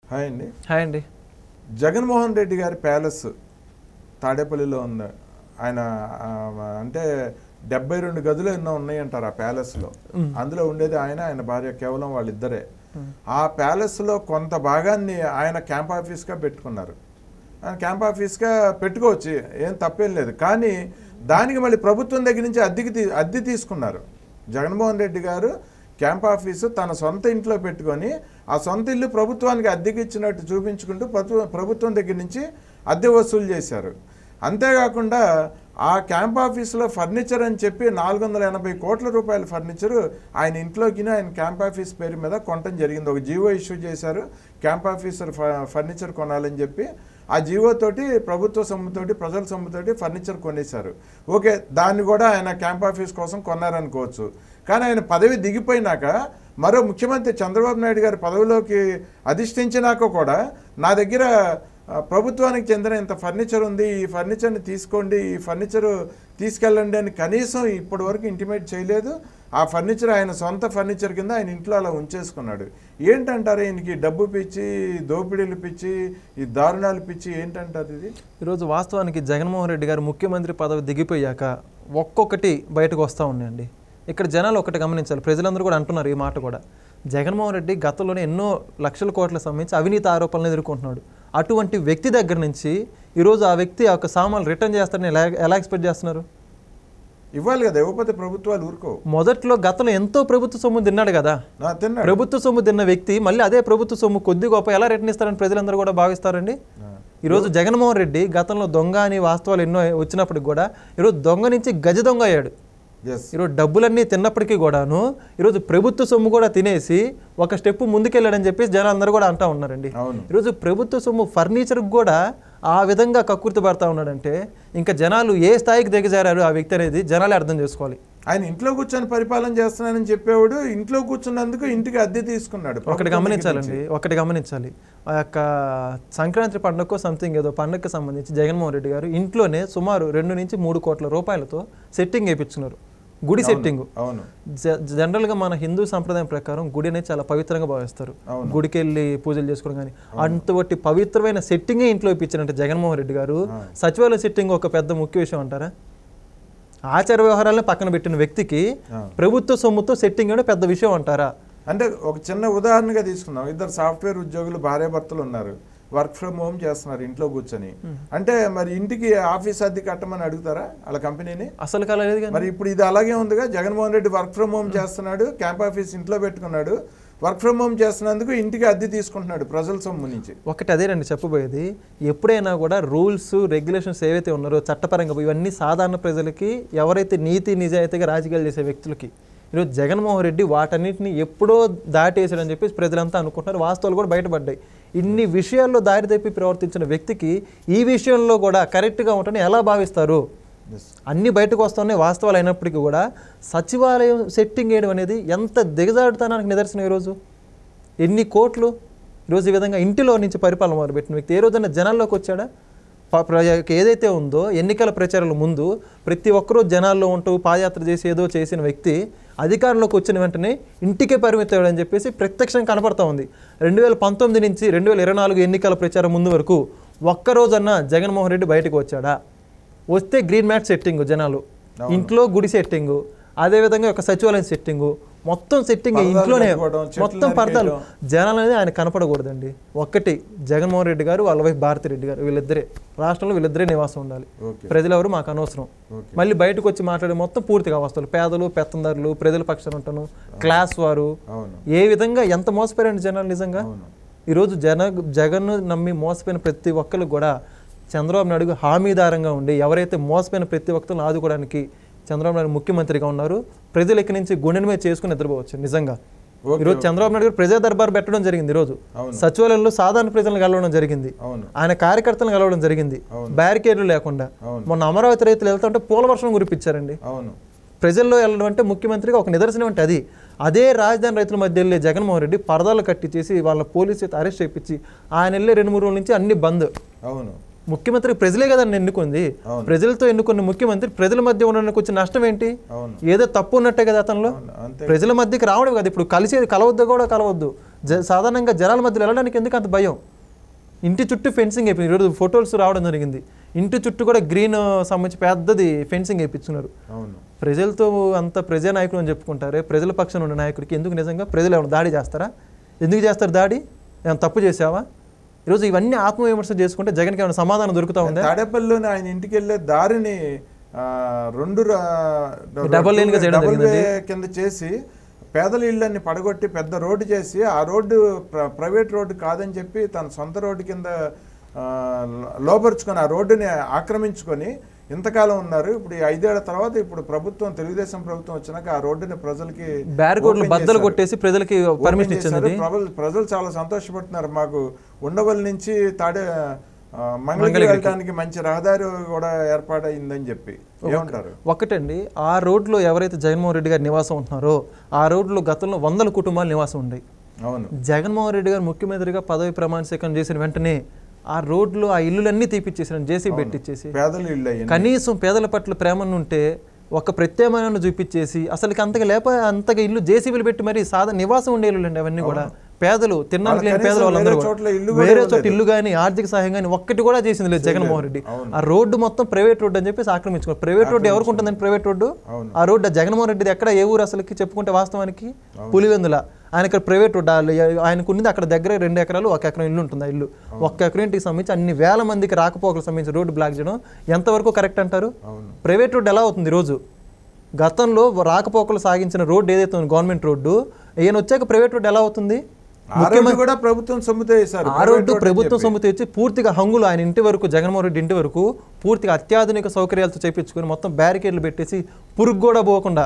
Hi అండి. Hi అండి. జగన్మోహన్ రెడ్డి గారి ప్యాలెస్ తాడేపల్లిలో ఉంది. ఆయన అంటే 72 గదులు ఎన్నో ఉన్నాయంటారు ఆ ప్యాలెస్లో. అందులో ఉండేది ఆయన భార్య, కేవలం వాళ్ళిద్దరే. ఆ ప్యాలెస్లో కొంత భాగాన్ని ఆయన క్యాంప్ ఆఫీస్గా పెట్టుకున్నారు. ఆయన క్యాంప్ ఆఫీస్గా పెట్టుకోవచ్చు, ఏం తప్పేం లేదు. కానీ దానికి మళ్ళీ ప్రభుత్వం దగ్గర నుంచి అద్దె తీసుకున్నారు. జగన్మోహన్ రెడ్డి గారు క్యాంప్ ఆఫీసు తన సొంత ఇంట్లో పెట్టుకొని ఆ సొంత ఇల్లు ప్రభుత్వానికి అద్దెకి ఇచ్చినట్టు చూపించుకుంటూ ప్రభుత్వం దగ్గర నుంచి అద్దె వసూలు చేశారు. అంతేకాకుండా ఆ క్యాంప్ ఆఫీసులో ఫర్నిచర్ అని చెప్పి 480 కోట్ల రూపాయల ఫర్నిచరు ఆయన ఇంట్లోకి ఆయన క్యాంప్ ఆఫీస్ పేరు మీద కొనటం జరిగింది. ఒక జీవో ఇష్యూ చేశారు, క్యాంప్ ఆఫీసర్ ఫర్నిచర్ కొనాలని చెప్పి. ఆ జీవోతోటి ప్రభుత్వ సొమ్ముతోటి, ప్రజల సొమ్ముతోటి ఫర్నిచర్ కొనేశారు. ఓకే, దాన్ని కూడా ఆయన క్యాంప్ ఆఫీస్ కోసం కొన్నారనుకోవచ్చు. కానీ ఆయన పదవి దిగిపోయినాక మరో ముఖ్యమంత్రి చంద్రబాబు నాయుడు గారి పదవిలోకి అధిష్ఠించినాక కూడా నా దగ్గర ప్రభుత్వానికి చెందిన ఇంత ఫర్నిచర్ ఉంది, ఈ ఫర్నిచర్ని తీసుకోండి, ఈ ఫర్నిచర్ తీసుకెళ్ళండి అని కనీసం ఇప్పటి వరకు ఇంటిమేట్ చేయలేదు. ఆ ఫర్నిచర్ ఆయన సొంత ఫర్నిచర్ కింద ఆయన ఇంట్లో అలా ఉంచేసుకున్నాడు. ఏంటంటారు ఈయనకి డబ్బు పిచ్చి, దోపిడీలు పిచ్చి, ఈ దారుణాలు పిచ్చి, ఏంటంటారు ఇది? ఈరోజు వాస్తవానికి జగన్మోహన్ రెడ్డి గారు ముఖ్యమంత్రి పదవి దిగిపోయాక ఒక్కొక్కటి బయటకు వస్తూ ఉన్నాయండి. ఇక్కడ జనాలు ఒకటి గమనించాలి, ప్రజలందరూ కూడా అంటున్నారు ఈ మాట కూడా. జగన్మోహన్ రెడ్డి గతంలోనే ఎన్నో లక్షల కోట్ల సంబంధించి అవినీతి ఆరోపణలు ఎదుర్కొంటున్నాడు. అటువంటి వ్యక్తి దగ్గర నుంచి ఈరోజు ఆ వ్యక్తి ఒక సామాన్లు రిటర్న్ చేస్తారని ఎలా ఎక్స్పెక్ట్ చేస్తున్నారు? ఇవ్వాలి కదా, ఇవ్వకపోతే ప్రభుత్వాలు ఊరుకో. మొదట్లో గతంలో ఎంతో ప్రభుత్వ సొమ్ము తిన్నాడు కదా. ప్రభుత్వ సొమ్ము తిన్న వ్యక్తి మళ్ళీ అదే ప్రభుత్వ సొమ్ము కొద్ది గొప్ప ఎలా రిటర్న్ ఇస్తారని ప్రజలందరూ కూడా భావిస్తారండి. ఈరోజు జగన్మోహన్ రెడ్డి గతంలో దొంగ అని వాస్తవాలు ఎన్నో వచ్చినప్పటికి కూడా ఈరోజు దొంగ నుంచి గజ దొంగ అయ్యాడు. ఈరోజు డబ్బులన్నీ తిన్నప్పటికీ కూడాను ఈరోజు ప్రభుత్వ సొమ్ము కూడా తినేసి ఒక స్టెప్ ముందుకెళ్ళాడని చెప్పేసి జనాలు అందరూ కూడా అంటూ ఉన్నారండి. ఈరోజు ప్రభుత్వ సొమ్ము ఫర్నిచర్కి కూడా ఆ విధంగా కక్కుర్తి పడతా ఉన్నాడంటే ఇంకా జనాలు ఏ స్థాయికి దిగజారారు ఆ వ్యక్తి అనేది జనాలే అర్థం చేసుకోవాలి. ఆయన ఇంట్లో కూర్చొని పరిపాలన చేస్తున్నానని చెప్పేవాడు ఇంట్లో కూర్చున్నందుకు ఇంటికి అద్దె తీసుకున్నాడు. ఒకటి గమనించాలి, ఆ యొక్క సంక్రాంతి పండుగకు సంథింగ్ ఏదో పండుగకు సంబంధించి జగన్మోహన్ రెడ్డి గారు ఇంట్లోనే సుమారు 2 నుంచి 3 కోట్ల రూపాయలతో సెట్టింగ్ వేయించుకున్నారు. గుడి సెట్టింగ్. జనరల్గా మన హిందూ సంప్రదాయం ప్రకారం గుడి అనేది చాలా పవిత్రంగా భావిస్తారు. గుడికి వెళ్ళి పూజలు చేసుకోవడం కానీ అంతటి పవిత్రమైన సెట్టింగే ఇంట్లో ఇప్పించారంటే జగన్మోహన్ రెడ్డి గారు. సచివాలయ సెట్టింగ్ ఒక పెద్ద ముఖ్య విషయం అంటారా? ఆచార వ్యవహారాలను పక్కన పెట్టిన వ్యక్తికి ప్రభుత్వ సొమ్ముతో సెట్టింగ్ అంటే పెద్ద విషయం అంటారా? అంటే ఒక చిన్న ఉదాహరణగా తీసుకున్నాం. 2 సాఫ్ట్వేర్ ఉద్యోగులు భార్యాభర్తలు ఉన్నారు, వర్క్ ఫ్రమ్ హోమ్ చేస్తున్నారు ఇంట్లో కూర్చొని. అంటే మరి ఇంటికి ఆఫీస్ అద్దె కట్టమని అడుగుతారా వాళ్ళ కంపెనీని? అసలు కాలేదు. మరి ఇప్పుడు ఇది అలాగే ఉందిగా. Jaganmohan Reddy work from home చేస్తున్నాడు, క్యాంప్ ఆఫీస్ ఇంట్లో పెట్టుకున్నాడు, వర్క్ ఫ్రమ్ హోమ్ చేస్తున్నందుకు ఇంటికి అద్దె తీసుకుంటున్నాడు ప్రజల సొమ్ము నుంచి. ఒకటి అదేనండి చెప్పబోయేది. ఎప్పుడైనా కూడా రూల్స్ రెగ్యులేషన్స్ ఏవైతే ఉన్నారో చట్టపరంగా ఇవన్నీ సాధారణ ప్రజలకి, ఎవరైతే నీతి నిజాయితీగా రాజకీయాలు చేసే వ్యక్తులకి, ఈరోజు జగన్మోహన్ రెడ్డి వాటన్నిటిని ఎప్పుడో దాటేసాడని చెప్పేసి ప్రజలంతా అనుకుంటున్నారు. వాస్తవాలు కూడా బయటపడ్డాయి. ఇన్ని విషయాల్లో దారి తప్పి ప్రవర్తించిన వ్యక్తికి ఈ విషయంలో కూడా కరెక్ట్గా ఉంటాయని ఎలా భావిస్తారు? అన్నీ బయటకు వస్తున్నాయి వాస్తవాలు అయినప్పటికీ కూడా సచివాలయం సెట్టింగ్ వేయడం అనేది ఎంత దిగజారుతనానికి నిదర్శనం. ఈరోజు ఎన్ని కోట్లు ఈరోజు ఈ విధంగా ఇంటిలో నుంచి పరిపాలన మొదలుపెట్టిన వ్యక్తి ఏ రోజైనా జనాల్లోకి వచ్చాడా? ఏదైతే ఉందో ఎన్నికల ప్రచారాల ముందు ప్రతి ఒక్కరూ జనాల్లో ఉంటూ పాదయాత్ర చేసి ఏదో చేసిన వ్యక్తి అధికారంలోకి వచ్చిన వెంటనే ఇంటికే పరిమితమని చెప్పేసి ప్రత్యక్షంగా కనపడతా ఉంది. 2019 నుంచి 2024 ఎన్నికల ప్రచారం ముందు వరకు ఒక్కరోజన్నా జగన్మోహన్ రెడ్డి బయటకు వచ్చాడా? వస్తే గ్రీన్ మ్యాట్ సెట్టింగ్, జనాలు ఇంట్లో గుడి సెట్టింగు, అదేవిధంగా ఒక సచివాలయం సెట్టింగు, మొత్తం సెట్టింగ్ ఇంట్లోనే, మొత్తం పరదాలు. జనాలు అనేది ఆయన కనపడకూడదండి. ఒక్కటి జగన్మోహన్ రెడ్డి గారు, వాళ్ళ వైఫ్ భారతిరెడ్డి గారు, వీళ్ళిద్దరే రాష్ట్రంలో వీళ్ళిద్దరే నివాసం ఉండాలి. ప్రజలు ఎవరు మాకు అనవసరం. మళ్ళీ బయటకు వచ్చి మాట్లాడే మొత్తం పూర్తిగా వస్తారు. పేదలు, పెత్తందారులు, ప్రజల పక్షాన ఉంటాను, క్లాస్ వారు, ఏ విధంగా ఎంత మోసపోయారండి జనాలు నిజంగా. ఈరోజు జగన్ నమ్మి మోసపోయిన ప్రతి ఒక్కరికి కూడా చంద్రబాబు నాయుడు హామీదారంగా ఉండి ఎవరైతే మోసపోయిన ప్రతి ఒక్కరిని ఆదుకోవడానికి చంద్రబాబు నాయుడు ముఖ్యమంత్రిగా ఉన్నారు. ప్రజలు ఇక్కడి నుంచి గుండెని మీద చేసుకుని నిద్రపోవచ్చు. నిజంగా ఈరోజు చంద్రబాబు నాయుడు గారు ప్రజా దర్బార్ పెట్టడం జరిగింది. ఈరోజు సచివాలయంలో సాధారణ ప్రజలను కలవడం జరిగింది, ఆయన కార్యకర్తలను కలవడం జరిగింది, బ్యారికేడ్లు లేకుండా. మొన్న అమరావతి రైతులు వెళ్తుంటే పూల వర్షం కురిపించారండి. ప్రజల్లో వెళ్ళడం అంటే ముఖ్యమంత్రిగా ఒక నిదర్శనం అంటే అది. అదే రాజధాని రైతుల మధ్య వెళ్ళే జగన్మోహన్ రెడ్డి పరదాలు కట్టించేసి వాళ్ళ పోలీసు చేత అరెస్ట్ చేయించి ఆయన వెళ్ళే 2-3 రోజుల నుంచి అన్ని బంద్. ముఖ్యమంత్రి ప్రజలే కదండి ఎన్నుకుంది. ప్రజలతో ఎన్నుకున్న ముఖ్యమంత్రి ప్రజల మధ్య ఉండడానికి వచ్చిన నష్టం ఏంటి? ఏదో తప్పు ఉన్నట్టే కదా అతనిలో. ప్రజల మధ్యకి రావడం కదా. ఇప్పుడు కలిసి కలవద్దు కూడా కలవద్దు, సాధారణంగా జనాల మధ్యలో వెళ్ళడానికి ఎందుకు అంత భయం? ఇంటి చుట్టూ ఫెన్సింగ్ అయిపోయింది. ఈరోజు ఫొటోస్ రావడం జరిగింది. ఇంటి చుట్టూ కూడా గ్రీన్ సంబంధించి పెద్దది ఫెన్సింగ్ వేయించుకున్నారు. ప్రజలతో అంత ప్రజానాయకుడు అని చెప్పుకుంటారే, ప్రజల పక్షాన ఉన్న నాయకుడికి ఎందుకు నిజంగా ప్రజలు ఏమైనా దాడి చేస్తారా? ఎందుకు చేస్తారు దాడి? ఏమైనా తప్పు చేసావా? ఈరోజు ఇవన్నీ ఆత్మవిమర్శ చేసుకుంటే జగన్కి ఏమైనా సమాధానం దొరుకుతా ఉందా? తాడేపల్లిలోనే ఆయన ఇంటికి వెళ్ళే దారిని 2 డబల్ లేన్గా చేయడం జరిగింది. కింద చేసి పేదల ఇళ్ళని పడగొట్టి పెద్ద రోడ్డు చేసి, ఆ రోడ్డు ప్రైవేట్ రోడ్డు కాదని చెప్పి తన సొంత రోడ్డు కింద లోపరుచుకొని ఆ రోడ్డుని ఆక్రమించుకొని ఇంతకాలం ఉన్నారు. ఇప్పుడు 5 ఏళ్ల తర్వాత ఇప్పుడు ప్రభుత్వం, తెలుగుదేశం ప్రభుత్వం వచ్చినాక ఆ రోడ్డుని ప్రజలకి బ్యారికేడ్లు బద్దలు కొట్టేసి ప్రజలకి పర్మిషన్ ఇచ్చింది. ప్రజలు చాలా సంతోషపడుతున్నారు. మాకు ఉండవల్లి నుంచి మంగళగిరి వెళ్ళడానికి మంచి రహదారి కూడా ఏర్పాటైందని చెప్పి ఏమంటారు? ఒకటండి, ఆ రోడ్లో ఎవరైతే జగన్మోహన్ రెడ్డి గారు నివాసం ఉంటున్నారో ఆ రోడ్లో గతంలో 100 కుటుంబాలు నివాసం ఉన్నాయి. అవును. జగన్మోహన్ రెడ్డి గారు ముఖ్యమంత్రిగా పదవి ప్రమాణ స్వీకారం చేసిన వెంటనే ఆ రోడ్లు, ఆ ఇల్లులన్నీ తీపిచ్చేసారు, జేసీ పెట్టించేసి. పేదల ఇల్లు కనీసం పేదల పట్ల ప్రేమను ఉంటే ఒక ప్రత్యామ్నాయాన్ని చూపించేసి అసలుకి అంతగా ఇల్లు జేసీబీలు పెట్టి మరి నివాసం ఉండే ఇల్లు అండి అవన్నీ కూడా. పేదలు, తిన్నానికి లేని పేదలు వాళ్ళందరూ వేరే చోట ఇల్లు కానీ ఆర్థిక సహాయం కానీ ఒక్కటి కూడా చేసింది లేదు జగన్మోహన్ రెడ్డి. ఆ రోడ్డు మొత్తం ప్రైవేట్ రోడ్డు అని చెప్పేసి ఆక్రమించుకున్నారు. ప్రైవేట్ రోడ్డు ఎవరికి ఉంటుందండి? ప్రైవేట్ రోడ్డు ఆ రోడ్డు జగన్మోహన్ రెడ్డి ఎక్కడ, ఏ ఊరు అసలుకి చెప్పుకుంటే వాస్తవానికి పులివెందుల. ఆయన ఇక్కడ ప్రైవేట్ రోడ్డు ఆయనకు ఉన్నది అక్కడ దగ్గర 2 ఎకరాలు 1 ఎకరం ఇల్లు ఉంటుంది. ఆ ఇల్లు 1 ఎకరం ఇంటికి సంబంధించి అన్ని వేల మందికి రాకపోకలకు సంబంధించి రోడ్డు బ్లాక్ చేయడం ఎంతవరకు కరెక్ట్ అంటారు? ప్రైవేట్ రోడ్డు ఎలా అవుతుంది? రోజు గతంలో రాకపోకలు సాగించిన రోడ్డు ఏదైతే ఉంది గవర్నమెంట్ రోడ్డు, ఈయన వచ్చాక ప్రైవేట్ రోడ్డు ఎలా అవుతుంది? కూడా ప్రభుత్వం సొమ్ముతో వేశారు. ఆ రోడ్డు ప్రభుత్వం సొమ్ముతో ఇచ్చి పూర్తిగా హంగులు ఆయన ఇంటి వరకు, జగన్మోహన్ రెడ్డి ఇంటి వరకు పూర్తిగా అత్యాధునిక సౌకర్యాలతో చేపించుకొని మొత్తం బ్యారికేడ్లు పెట్టేసి పురుగు కూడా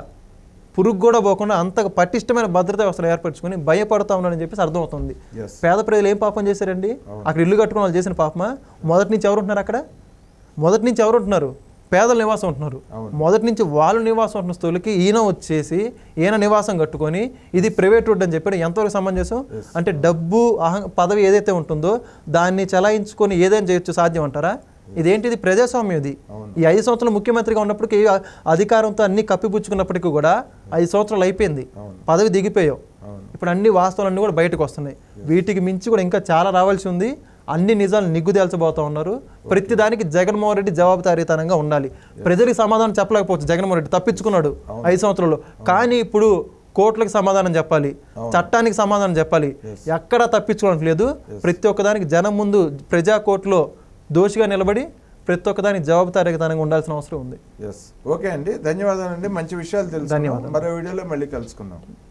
పోకుండా అంత పటిష్టమైన భద్రతా వ్యవస్థలు ఏర్పరచుకొని భయపడతా ఉన్నాడని చెప్పేసి అర్థమవుతుంది. పేద ప్రజలు ఏం పాపం చేశారండి? అక్కడ ఇల్లు కట్టుకుని వాళ్ళు చేసిన పాపమా? మొదటి నుంచి ఎవరు ఉంటున్నారు అక్కడ? మొదటి నుంచి ఎవరు ఉంటున్నారు? పేదల నివాసం ఉంటున్నారు. మొదటి నుంచి వాళ్ళు నివాసం ఉంటున్న స్థులకి ఈయన వచ్చేసి ఈయన నివాసం కట్టుకొని ఇది ప్రైవేట్ రోడ్ అని చెప్పాడు. ఎంతవరకు సమంజసం? అంటే డబ్బు, పదవి ఏదైతే ఉంటుందో దాన్ని చలాయించుకొని ఏదైనా చేయొచ్చు సాధ్యం అంటారా? ఇదేంటిది? ప్రజాస్వామ్యం. ఇది ఈ 5 సంవత్సరాలు ముఖ్యమంత్రిగా ఉన్నప్పటికీ అధికారంతో అన్ని కప్పిపుచ్చుకున్నప్పటికీ కూడా 5 సంవత్సరాలు అయిపోయింది, పదవి దిగిపోయావు. ఇప్పుడు అన్ని వాస్తవాలన్నీ కూడా బయటకు వస్తున్నాయి. వీటికి మించి కూడా ఇంకా చాలా రావాల్సి ఉంది. అన్ని నిజాలు నిగ్గుదేల్చబోతా ఉన్నారు. ప్రతిదానికి జగన్మోహన్ రెడ్డి జవాబుదారీతనంగా ఉండాలి. ప్రజలకు సమాధానం చెప్పలేకపోవచ్చు. జగన్మోహన్ రెడ్డి తప్పించుకున్నాడు 5 సంవత్సరాలు, కానీ ఇప్పుడు కోర్టులకు సమాధానం చెప్పాలి, చట్టానికి సమాధానం చెప్పాలి. ఎక్కడా తప్పించుకోవడం లేదు. ప్రతి ఒక్కదానికి జనం ముందు ప్రజా కోర్టులో దోషిగా నిలబడి ప్రతి ఒక్కదానికి జవాబుదారీతనంగా ఉండాల్సిన అవసరం ఉంది. ఓకే అండి, ధన్యవాదాలు అండి. మంచి విషయాలు తెలుసు. ధన్యవాదాలు. మరో వీడియోలో మళ్ళీ కలుసుకుందాం.